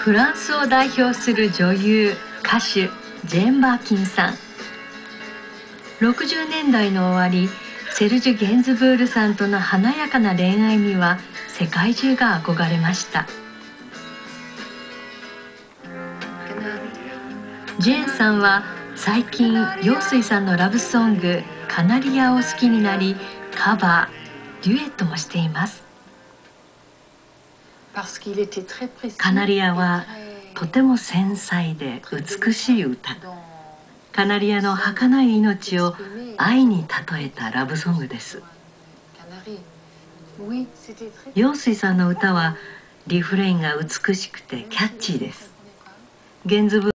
フランスを代表する女優歌手ジェーン・バーキンさん。60年代の終わり、セルジュ・ゲンズブールさんとの華やかな恋愛には世界中が憧れました。ジェーンさんは最近陽水さんのラブソング「カナリア」を好きになり、カバー、デュエットもしています。カナリアはとても繊細で美しい歌。カナリアの儚い命を愛に例えたラブソングです。陽水さんの歌はリフレインが美しくてキャッチーです。ゲンズ